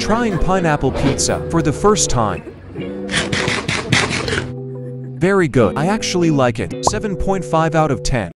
trying pineapple pizza for the first time. Very good. I actually like it. 7.5 out of 10.